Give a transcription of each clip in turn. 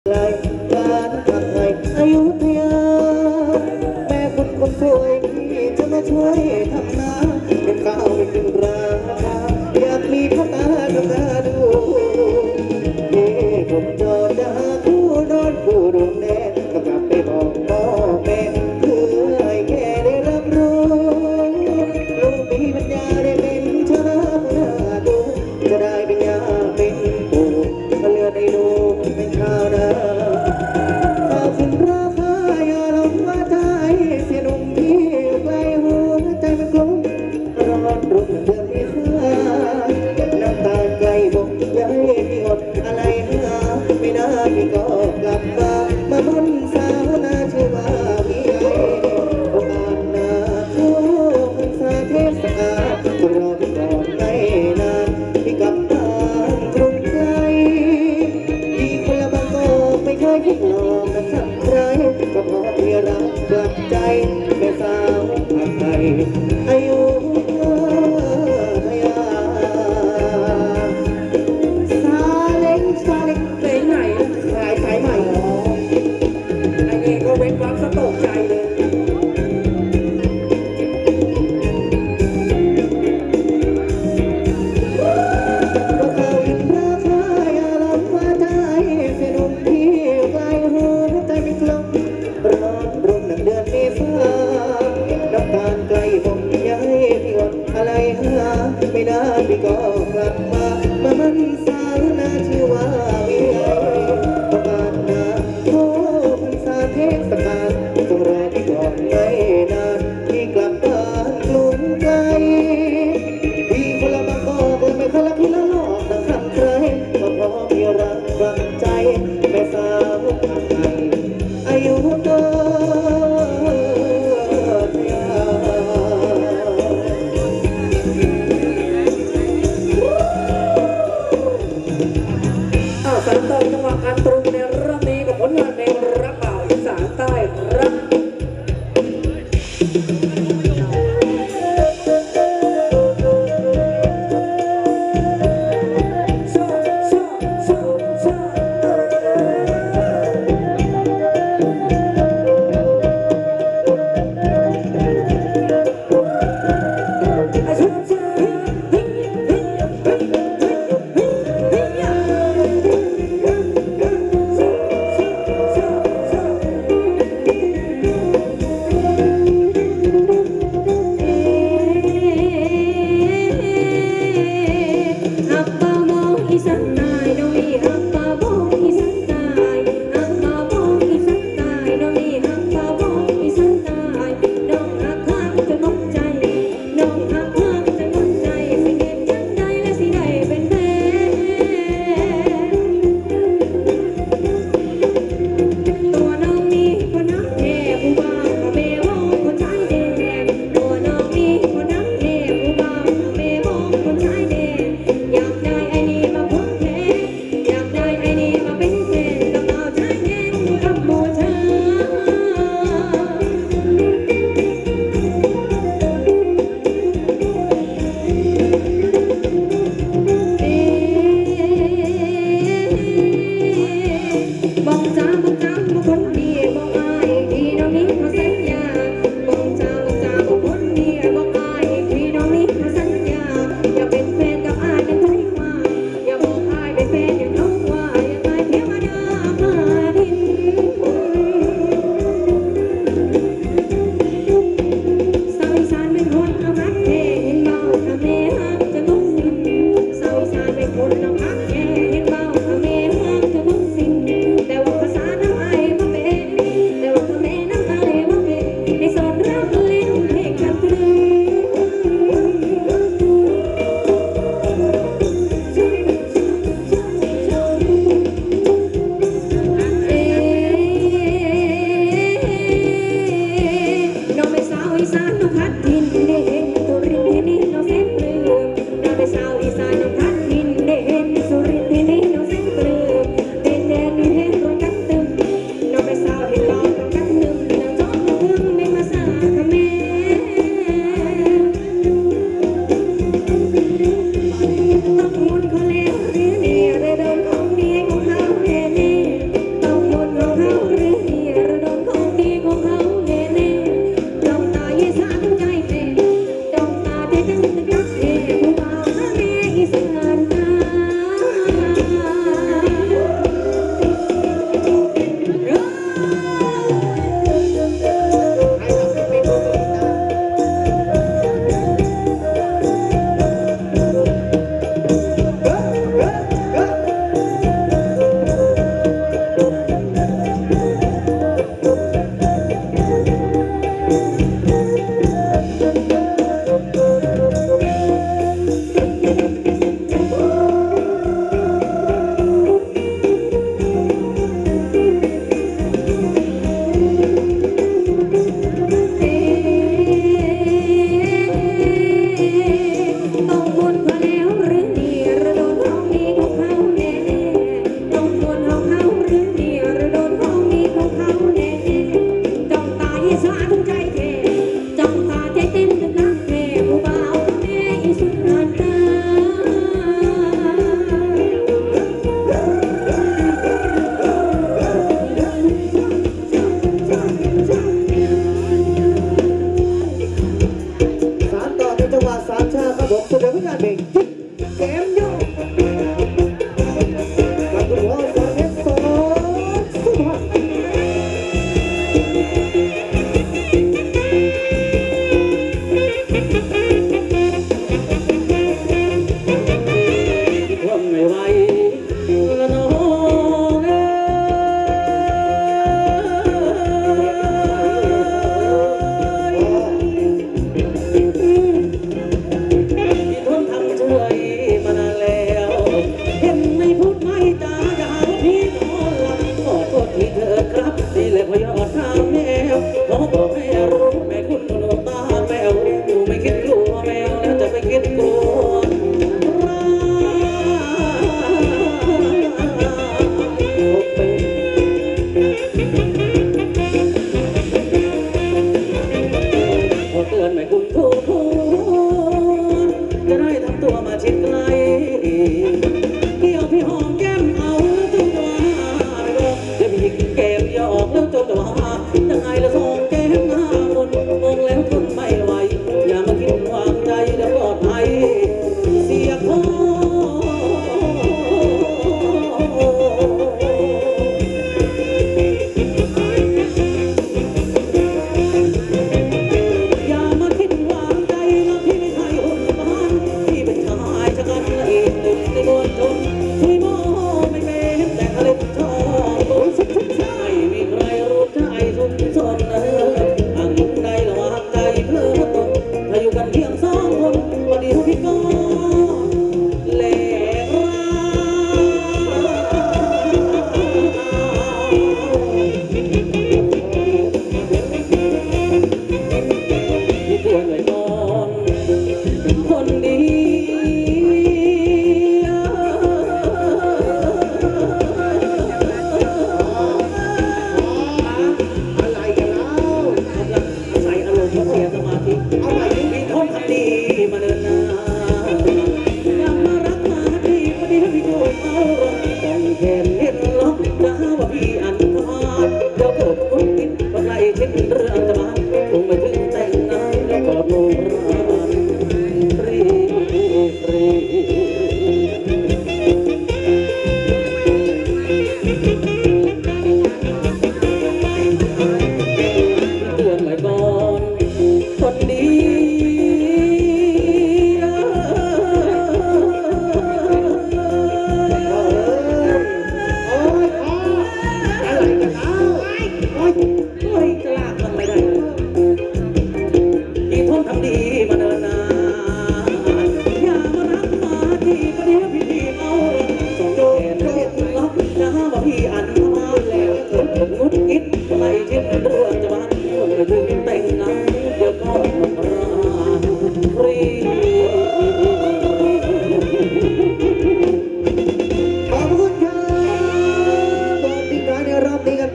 ลการขับไทยอยุธยาแม่คุณคนสวยจะมาช่วยทำนาเป็นข้าวไม่ถึงราคาอยากมีพ่อตาทำนาดูผมจอดาคู่นอนคู่ดวงแน่ก็กลับไปบอกพ่อแม่เพื่อให้แกได้รับรู้ลูกมีปัญญาได้เป็นชาวนาดูจะได้เป็นยาเป็นปู่เลือดได้ดูเป็นชาวนาข้าวขึ้นราคาอย่าลงว่าใจเสียหนุ่มที่ไกลหัวใจมันกลมร้อนรุ่งเดือนที่ห้าน้ำตาไกลบอกอย่าให้พี่อดอะไรหาไม่น่าพี่ก็กลับมาบนสาวนาชื่อว่าพี่ไอโอกาสหน้าช่วงสาเทศกาลรอพี่ก่อนไม่นานพี่กลับบ้านกรุงไกลพี่คนละบางก็ไม่เคยคิดหลอกกับสักใครก็เพราะพี่รักกลับใจแม่สาวผัดไทยอายุทยาซาเล้งเพลงไหนขายสายใหม่ไอ้นี่ก็เว้นวักสะตกใจเลยก็เข้าอินราคาอย่าลงว่าใจเสียหนุ่มที่ไกลหั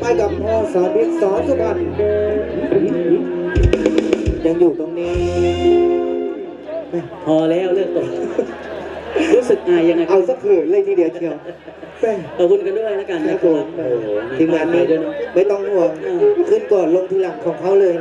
ไปกับพ่อสอนพิษสอนสุพรรณยังอยู่ตรงนี้พอแล้วเรื่องตกรู้สึกอายยังไงเอาสักเขินเลยทีเดียวเชียวขอบคุณกันด้วยแล้วกันนะครับทีมงานนี้ไม่ต้องห่วงขึ้นก่อนลงทีหลังของเขาเลย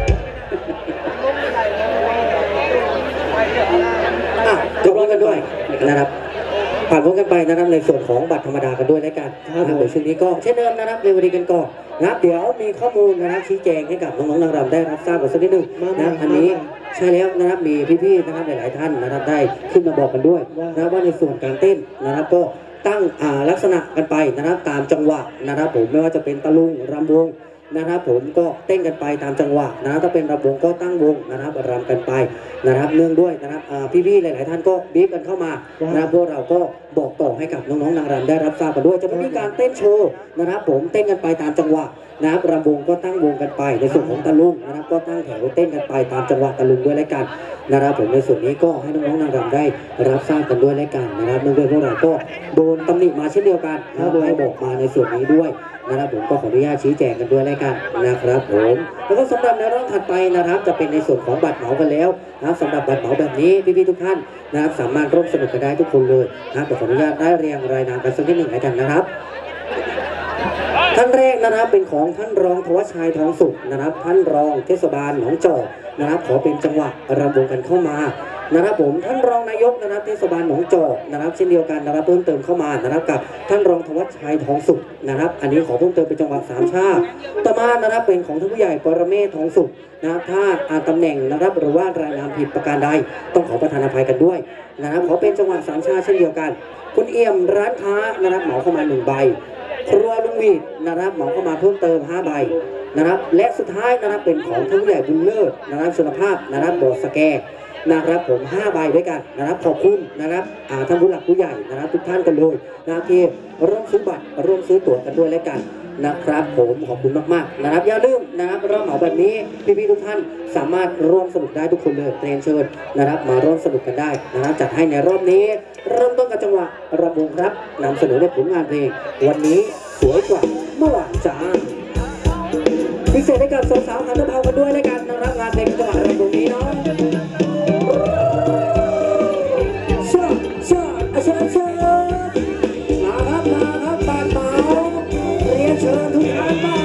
จบกันด้วยนะครับผ่านพ้นกันไปนะครับในส่วนของบัตรธรรมดากันด้วยแล้วกันนะครับในช่วงนี้ก็เช่นเดิมนะครับเร็วดีกันก่อนนะครับเดี๋ยวมีข้อมูลนะครับชี้แจงให้กับน้องๆนางรำได้รับทราบกันสักนิดหนึ่งนะอันนี้ใช่แล้วนะครับมีพี่ๆนะครับหลายๆท่านนะครับได้ขึ้นมาบอกกันด้วยนะว่าในส่วนการเต้นนะครับก็ตั้งลักษณะกันไปนะครับตามจังหวะนะครับผมไม่ว่าจะเป็นตะลุงรำวงนะครับผมก็เต้นกันไปตามจังหวะนะถ้าเป็นรำวงก็ตั้งวงนะครับรำกันไปนะครับเนื่องด้วยนะครับพี่ๆหลายๆท่านก็บีบกันเข้ามานะครับพวกเราก็บอกต่อให้กับน้องๆนางรำได้รับทราบกันด้วยจะมีการเต้นโชว์นะครับผมเต้นกันไปตามจังหวะนะครับรำวงก็ตั้งวงกันไปในส่วนของตะลุงนะครับก็ตั้งแถวเต้นกันไปตามจังหวะตะลุงด้วยแล้วกันนะครับผมในส่วนนี้ก็ให้น้องๆนางรำได้รับทราบกันด้วยแล้วกันนะครับเนื่องด้วยพวกเราก็โดนตำหนิมาเช่นเดียวกันนะครับให้บอกมาในส่วนนี้ด้วยนะครับผมก็ขออนุญาตชี้แจงกันด้วยแล้วกันนะครับผมแล้วก็สำหรับในรอบถัดไปนะครับจะเป็นในส่วนของบัตรเหมากันแล้วนะครับสำหรับบัตรเหมาแบบนี้พี่ๆทุกท่านนะครับสามารถร่วมสนุกกันได้ทุกคนเลยนะครับขออนุญาตได้เรียงรายนามกันสักนิดหนึ่งให้กันนะครับท่านแรกนะครับเป็นของท่านรองธวัชชัยทองสุขนะครับท่านรองเทศบาลหนองจอกนะครับขอเป็นจังหวะรำวงกันเข้ามานะครับผมท่านรองนายกนะครับเทศบาลหนองจอกนะครับเช่นเดียวกันนะครับเพิ่มเติมเข้ามานะครับกับท่านรองธวัชชัยทองสุขนะครับอันนี้ขอเพิ่มเติมเป็นจังหวะสามชาต่อมานะครับเป็นของท่านผู้ใหญ่ปรเมศทองสุขนะครับถ้าตำแหน่งนะครับหรือว่ารายนามผิดประการใดต้องขอประทานอภัยกันด้วยนะครับขอเป็นจังหวะสามชาเช่นเดียวกันคุณเอี่ยมร้านค้านะครับเหมาเข้ามา1 ใบครัวลุงวีดนะครับเหมาเข้ามาเพิ่มเติม5 ใบนะครับและสุดท้ายนะครับเป็นของท่านผู้ใหญ่บุญเลิศนะครับชลภาพนะครับบอสแกนะครับผม5 ใบด้วยกันนะครับขอบคุณนะครับท่านผู้หลักผู้ใหญ่นะครับทุกท่านกันเลยนะครับที่ร่วมซื้อบัตรร่วมซื้อตั๋วกันด้วยแล้วกันนะครับผมขอบคุณมากๆนะครับอย่าลืมนะครับรอบเหมาแบบนี้พี่ๆทุกท่านสามารถร่วมสนุกได้ทุกคนเลยเรียนเชิญนะครับมาร่วมสนุกกันได้นะครับจัดให้ในรอบนี้เริ่มต้นกับจังหวะรำวงครับนำเสนอในผลงานเพลงวันนี้สวยกว่าเมื่อวานจ้าพิเศษให้กับสาวๆหันเท้ากันด้วยแล้วกันนะครับงานเพลงจังหวะรำวงนี้เนาะมาครับบานเมาเรียนเชิญทุกท่านมา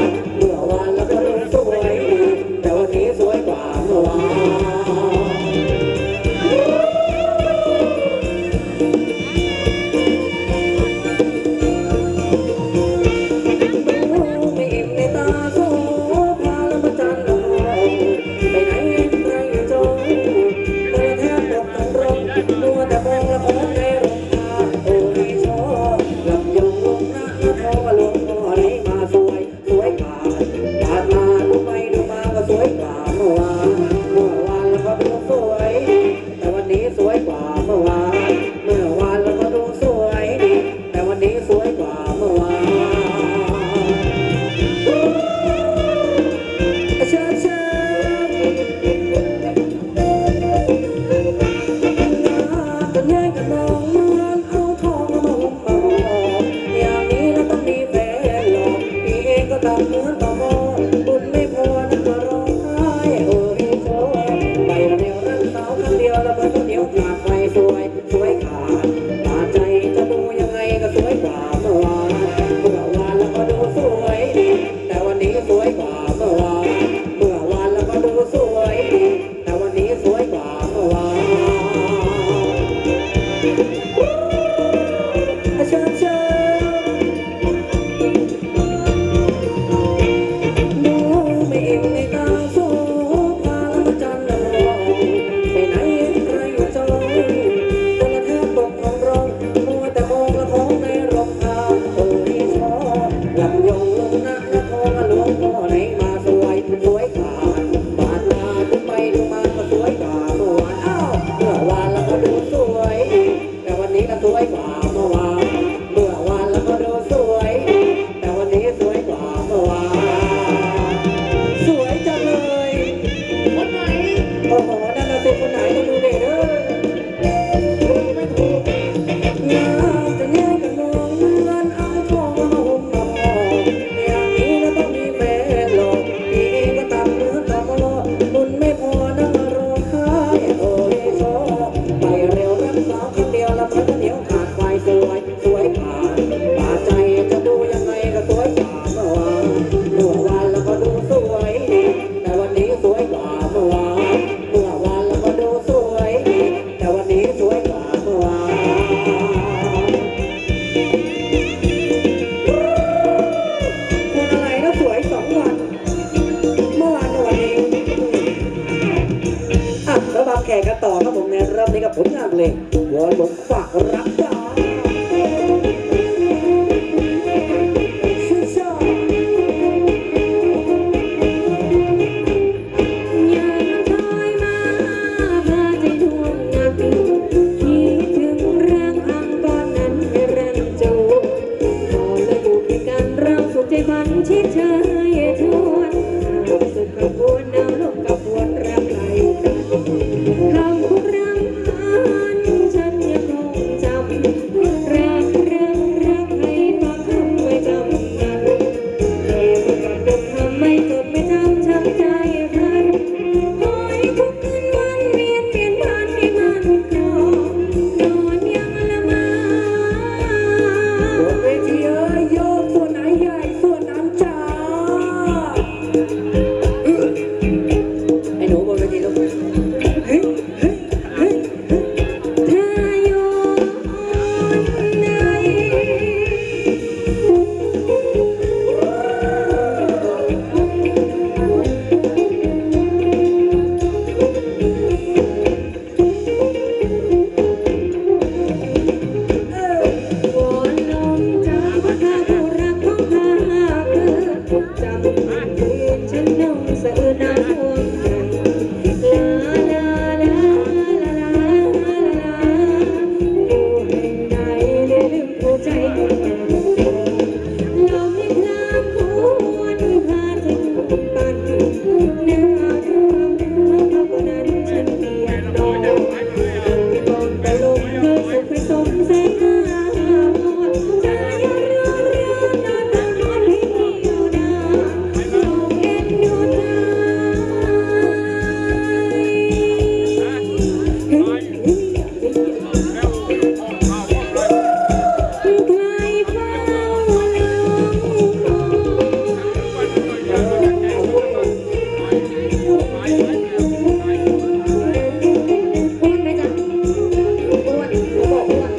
เผลงานเพลงวอนหลงฝากรักจ้าชิดเชยชวนสุดขบวนแนวลมกับวนรักไหลกันคำพูดรำพันฉันยังคงจำรักให้ฟังคำไว้จำกันเก็บกับเดิมคำไม่จดไม่จำช้ำใจพันคอยทุกคืนวันเวียนผ่านให้มันคลอนอนยังละเมอบนเวทีเอ้ยโยกส่วนไหนใหญ่ส่วนนั้นจ้าไอ้หนูบนเวทีลูกถ้าอยู่ไหนวอนลมจากข้าผู้รักของข้าคือจำคืนฉันน้องสะอื้นน้ำท่วมใจลาลาลาอยู่แห่งใดเลยลืมหัวใจลมยังพลางควนพาเธอปั่นหน้าท่วมเขาคนนั้นฉันเพียงรอที่มองแต่ลมเคยสุขให้สมแสนหาใจยังร้อนนอนให้เดียวดายลมเอ็นดูใจใครเฝ้าลอ้วนไหมจ๊ะอ้วนเขาบอกอ้วน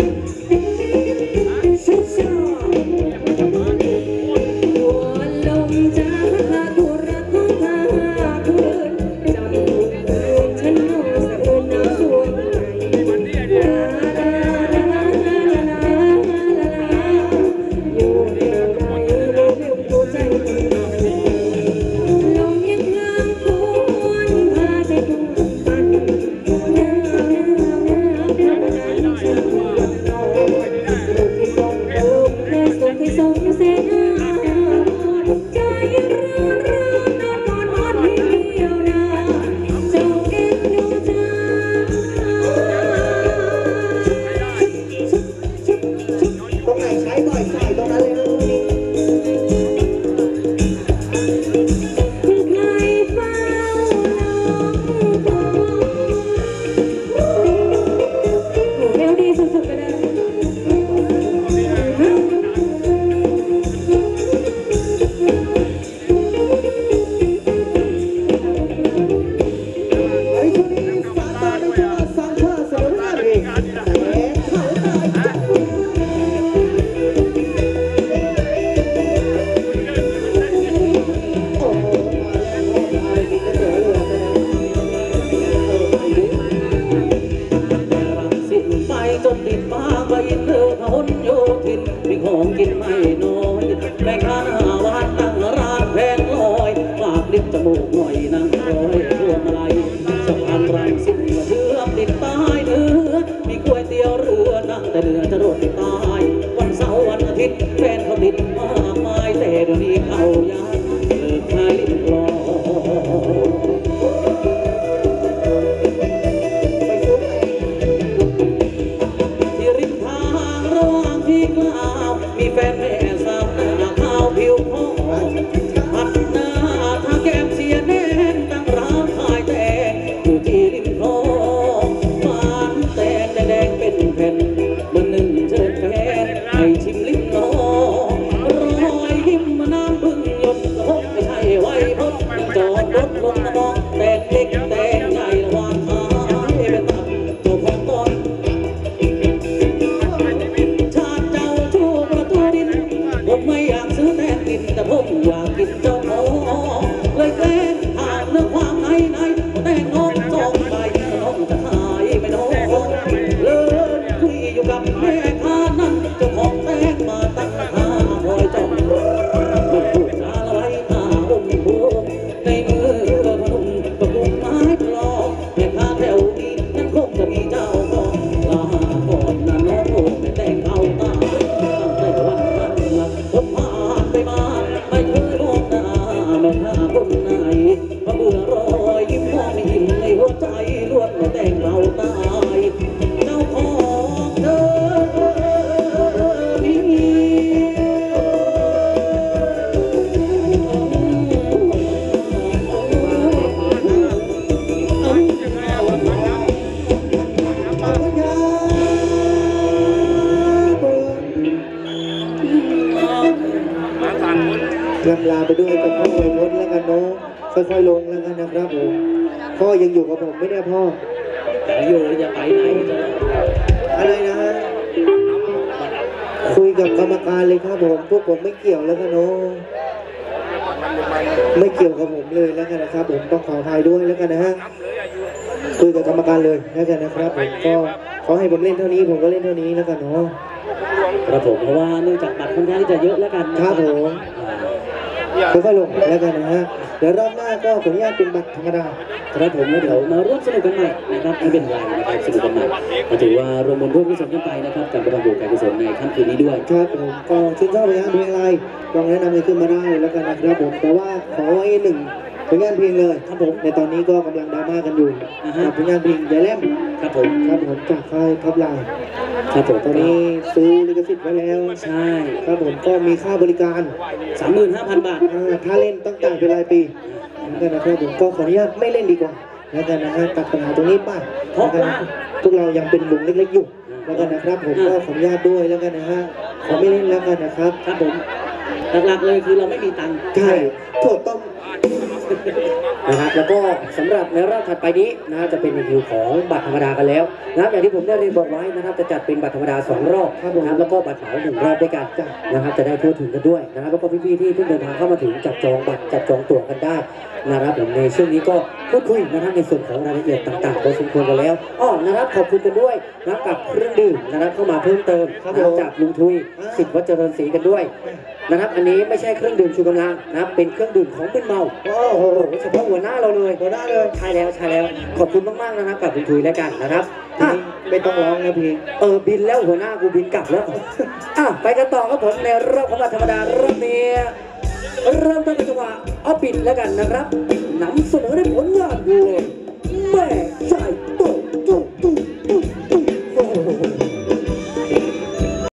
ช้าๆวอนลมจากข้าผู้รักของข้าคืนจำคืนฉันนอนสะอื้นน้ำท่วมใจลาลาลาลาอยู่แห่งใดเลยลืมหัวใจลมยังพลางควนพาใจทุ่มปั่นหนาวฉันเพียงรอลูกที่กองกระลมเคยส่งให้สมแสนหาใจร้อนนอนอ่อนให้เดียวดายเจ้าเอ็นดูใจตรงไหนใช้บ่อยใส่ตรงนั้นเลยนะลูกนี้ใครเฝ้าลมเร็วดีสุดๆไปเลยไอ้ช่วงนี้สามต่อในจังหวัดสามชาติเสนอหน้าเพลงแสงเขาตายจังโอ้โหมาแล้วมาแล้วกินก๋วยเตี๋ยวเรือไปแล้วรังสิตไปจนติดมาไปเธอพหลโยธินมีของกินไม่น้อยแม่ค้าหน้าวัดตั้งร้านแพงลอยปากลิ้นจมูกหน่อยนั่งรอยพวงมาลัยสะพานรังสิตเชื่อมติดใต้เนื้อมีก๋วยเตี๋ยวเรือนั่งแต่เรือจะรถตายวันเสาร์วันอาทิตย์แฟนเขาติดมากมายแต่เดี๋ยวนี้เขาย้ายเลิกขายลิ้นกลอ ที่ริมทางระหว่างที่กล่าวมีแฟนแม่สาวหน้าขาวผิวพองหัดหน้าทาแก้มเสียแน่นตั้งร้านขายแต่อยู่ที่ริมคลออยๆลงแล้วกันนะครับผมพ่อยังอยู่กับผมไม่ได้พ่อแต่อยู่จะไปไหนจะอะไรนะฮะคุยกับกรรมการเลยครับผมพวกผมไม่เกี่ยวแล้วกันเนาะไม่เกี่ยวกับผมเลยแล้วกันนะครับผมต้องขออภัยด้วยแล้วกันนะฮะคุยกับกรรมการเลยแล้วกันนะครับผมก็ขอให้ผมเล่นเท่านี้ผมก็เล่นเท่านี้แล้วกันเนาะครับผมเพราะว่าเนื่องจากบัตรค่อนข้างที่จะเยอะแล้วกันนะครับผมค่อยๆลงแล้วกันนะฮะเดี๋ยวรอบหน้าก็ขออนุญาตเป็นบัตรธรรมดาครับผมแล้วเดี๋ยวมาร่วมสนุกกันใหม่นะครับไม่เป็นไรนะครับสนุกกันใหม่ก็ถือว่ารวมบุญร่วมกุศลกันไปนะครับกับประบุการกุศลในค่ำคืนนี้ด้วยครับผมก็ชื่นชอบเพลงอะไรลองแนะนำกันขึ้นมาได้แล้วกันนะครับผมแต่ว่าขอไว้หนึ่งผลงานเพลงเลยครับผมในตอนนี้ก็กำลังดราม่ากันอยู่กับผลงานเพลงยายแลมครับผมครับผมจากค่ายท็อปไลน์ครับผมตอนนี้ซื้อลิขสิทธิ์ไว้แล้วใช่ครับผมก็มีค่าบริการ 35,000 บาทถ้าเล่นต้องจ่ายเป็นรายปีแล้วกันนะครับผมก็ขออนุญาตไม่เล่นดีกว่าแล้วกันนะฮะตัดปัญหาตรงนี้ไปแล้วกันนะพวกเรายังเป็นวงเล็กๆอยู่แล้วกันนะครับผมก็ขออนุญาตด้วยแล้วกันนะฮะขอไม่เล่นแล้วกันนะครับครับผมหลักๆเลยคือเราไม่มีตังค์ใช่โทษต้องนะครับแล้วก็สำหรับในรอบถัดไปนี้นะจะเป็นรีวิวของบัตรธรรมดากันแล้วนะครับอย่างที่ผมได้เรียนบอกไว้นะครับจะจัดเป็นบัตรธรรมดา2 รอบนะครับแล้วก็บัตรเหมา1 รอบด้วยกันนะครับจะได้ทั่วถึงกันด้วยนะครับแล้วก็พี่ๆที่เพิ่งเดินทางเข้ามาถึงจับจองบัตรจับจองตั๋วกันได้นะครับผมในช่วงนี้ก็พูดคุยนะครับในส่วนของรายละเอียดต่างๆพอสมควรกันแล้วนะครับขอบคุณกันด้วยนะครับกับเครื่องดื่มนะครับเข้ามาเพิ่มเติมนะครับจากลุงทุยสิทธิ์วัดเจริญศรีกันด้วยนะครับอันนี้ไม่ใช่เครื่องดื่มชูกำลังนะครับเป็นเครื่องดื่มของมึนเมาโอ้โหเฉพาะหัวหน้าเราเลยหัวหน้าเลยใช่แล้วขอบคุณมากๆนะครับกับลุงทุยแล้วกันนะครับไม่ต้องร้องนะพี่บินแล้วหัวหน้ากูบินกลับแล้วไปกันต่อครับผมในรอบของบัตรธรรมดารอบนี้เริ่มต้นในจังหวะเอาปิดแล้วกันนะครับนำเสนอในผลงานเพลง